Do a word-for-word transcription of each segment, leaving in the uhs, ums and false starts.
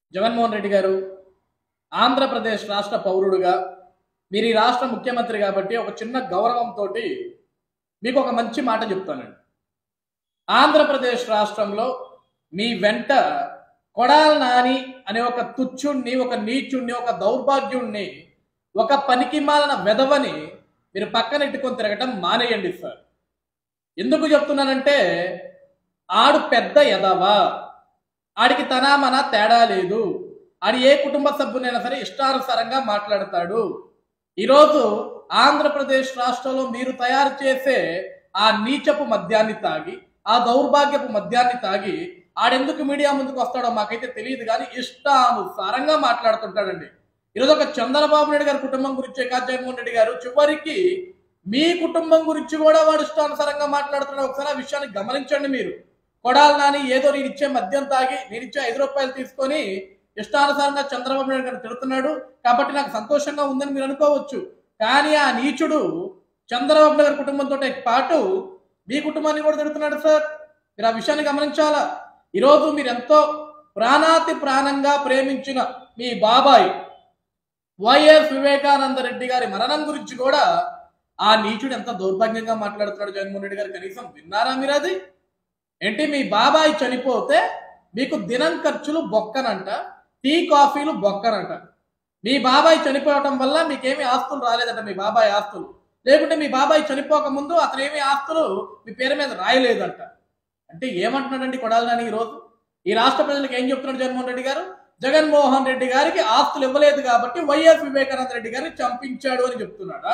జగన్మోహన్ రెడ్డి గారు ఆంధ్రప్రదేశ్ రాష్ట్ర పౌరుడుగా మీరు ఈ రాష్ట్ర ముఖ్యమంత్రి కాబట్టి ఒక చిన్న గౌరవంతో మీకు ఒక మంచి మాట చెప్తానండి. ఆంధ్రప్రదేశ్ రాష్ట్రంలో మీ వెంట కొడాల నాని అనే ఒక తుచ్చుణ్ణి, ఒక నీచుణ్ణి, ఒక దౌర్భాగ్యుణ్ణి, ఒక పనికిమాలిన వెధవని మీరు పక్కనెట్టుకొని తిరగటం మానేయండి సార్. ఎందుకు చెప్తున్నానంటే ఆడు పెద్ద ఎదవ, ఆడికి తన మన తేడా లేదు. ఆడి ఏ కుటుంబ సభ్యునైనా సరే ఇష్టానుసారంగా మాట్లాడతాడు. ఈరోజు ఆంధ్రప్రదేశ్ రాష్ట్రంలో మీరు తయారు చేసే ఆ నీచపు మద్యాన్ని తాగి, ఆ దౌర్భాగ్యపు మద్యాన్ని తాగి ఆడెందుకు మీడియా ముందుకు వస్తాడో మాకైతే తెలియదు, కానీ ఇష్టానుసారంగా మాట్లాడుతుంటాడండి. ఈరోజు ఒక చంద్రబాబు నాయుడు గారి కుటుంబం గురించే కాదు జగన్మోహన్ రెడ్డి గారు, చివరికి మీ కుటుంబం గురించి కూడా వాడు ఇష్టానుసారంగా మాట్లాడుతున్నాడు. ఒకసారి ఆ విషయాన్ని గమనించండి మీరు. కొడాల నాని ఏదో నేను ఇచ్చే మద్యం తాగి, నేను ఇచ్చే ఐదు రూపాయలు తీసుకొని ఇష్టానుసారంగా చంద్రబాబు నాయుడు గారు తిడుతున్నాడు కాబట్టి నాకు సంతోషంగా ఉందని మీరు అనుకోవచ్చు. కానీ ఆ నీచుడు చంద్రబాబు నాయుడు కుటుంబంతో పాటు మీ కుటుంబాన్ని కూడా తిడుతున్నాడు సార్. మీరు ఆ విషయాన్ని గమనించాలా. ఈరోజు మీరు ఎంతో ప్రాణాతి ప్రాణంగా ప్రేమించిన మీ బాబాయ్ వైఎస్ వివేకానంద రెడ్డి గారి మరణం గురించి కూడా ఆ నీచుడు ఎంత దౌర్భాగ్యంగా మాట్లాడుతున్నాడు. జగన్మోహన్ రెడ్డి గారు కనీసం విన్నారా మీరు? అది ఏంటి, మీ బాబాయ్ చనిపోతే మీకు దినం ఖర్చులు బొక్కనంట, టీ కాఫీలు బొక్కనంట. మీ బాబాయ్ చనిపోవటం వల్ల మీకేమీ ఆస్తులు రాలేదంట, మీ బాబాయ్ ఆస్తులు. లేకుంటే మీ బాబాయ్ చనిపోక ముందు అతను ఏమీ ఆస్తులు మీ పేరు మీద రాయలేదంట. అంటే ఏమంటున్నాడండి కొడాల నాని ఈరోజు? ఈ రాష్ట్ర ప్రజలకు ఏం చెప్తున్నాడు జగన్మోహన్ రెడ్డి గారు? జగన్మోహన్ రెడ్డి గారికి ఆస్తులు ఇవ్వలేదు కాబట్టి వైఎస్ వివేకానంద రెడ్డి గారిని చంపించాడు అని చెప్తున్నాడా?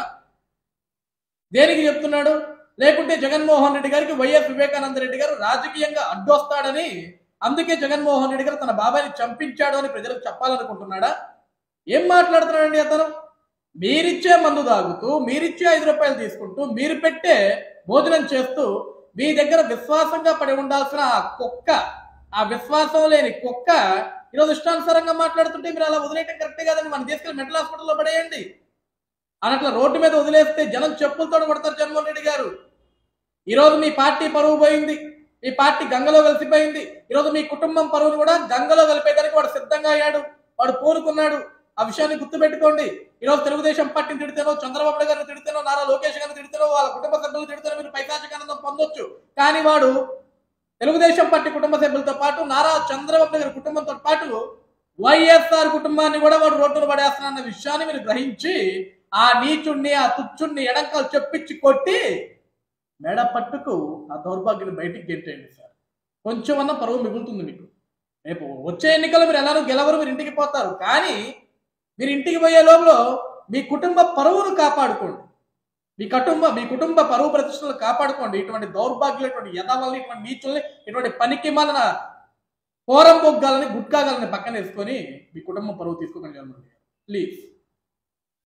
దేనికి చెప్తున్నాడు? లేకుంటే జగన్మోహన్ రెడ్డి గారికి వైఎస్ వివేకానంద రెడ్డి గారు రాజకీయంగా అడ్డొస్తాడని, అందుకే జగన్మోహన్ రెడ్డి గారు తన బాబాయిని చంపించాడు అని ప్రజలకు చెప్పాలనుకుంటున్నాడా? ఏం మాట్లాడుతున్నాడండి అతను? మీరిచ్చే మందు తాగుతూ, మీరిచ్చే ఐదు రూపాయలు తీసుకుంటూ, మీరు పెట్టే భోజనం చేస్తూ, మీ దగ్గర విశ్వాసంగా పడి ఉండాల్సిన ఆ కుక్క, ఆ విశ్వాసం లేని కుక్క ఈరోజు ఇష్టానుసారంగా మాట్లాడుతుంటే మీరు అలా వదిలేయటం కరెక్టే కాదండి. మన తీసుకెళ్ళి మెంటల్ హాస్పిటల్లో పడేయండి. అట్లా రోడ్డు మీద వదిలేస్తే జనం చెప్పులతో కొడతారు జగన్మోహన్ రెడ్డి గారు. ఈరోజు మీ పార్టీ పరువు పోయింది, మీ పార్టీ గంగలో కలిసిపోయింది. ఈరోజు మీ కుటుంబం పరువును కూడా గంగలో కలిపేదానికి వాడు సిద్ధంగా అయ్యాడు, వాడు కోరుకున్నాడు. ఆ విషయాన్ని గుర్తుపెట్టుకోండి. ఈరోజు తెలుగుదేశం పార్టీని తిడితేనో, చంద్రబాబు గారిని తిడితేనో, నారా లోకేష్ గారిని తిడితేనో, వాళ్ళ కుటుంబ సభ్యులు తిడితేనో మీరు పైశాచికానందం పొందొచ్చు. కానీ వాడు తెలుగుదేశం పార్టీ కుటుంబ సభ్యులతో పాటు నారా చంద్రబాబు గారి కుటుంబంతో పాటు వైఎస్ఆర్ కుటుంబాన్ని కూడా వాడు రోడ్డును పడేస్తున్న విషయాన్ని మీరు గ్రహించి ఆ నీచుణ్ణి, ఆ తుచ్చుణ్ణి ఎడంకాలు చెప్పించి కొట్టి మెడ పట్టుకు ఆ దౌర్భాగ్యాన్ని బయటికి గెట్టేయండి సార్. కొంచెం అన్న పరువు మిగులుతుంది మీకు. రేపు వచ్చే ఎన్నికలు మీరు ఎలానో గెలవరు, మీరు ఇంటికి పోతారు. కానీ మీరు ఇంటికి పోయే లోపల మీ కుటుంబ పరువును కాపాడుకోండి. మీ కుటుంబ మీ కుటుంబ పరువు ప్రతిష్టలు కాపాడుకోండి. ఇటువంటి దౌర్భాగ్యులు, ఇటువంటి యథావల్ని, ఇటువంటి నీచుల్ని, ఇటువంటి పనికి మాలిన పోరం బొగ్గాలని, గుట్కాగాలని పక్కన వేసుకొని మీ కుటుంబం పరువు తీసుకోకండి ప్లీజ్.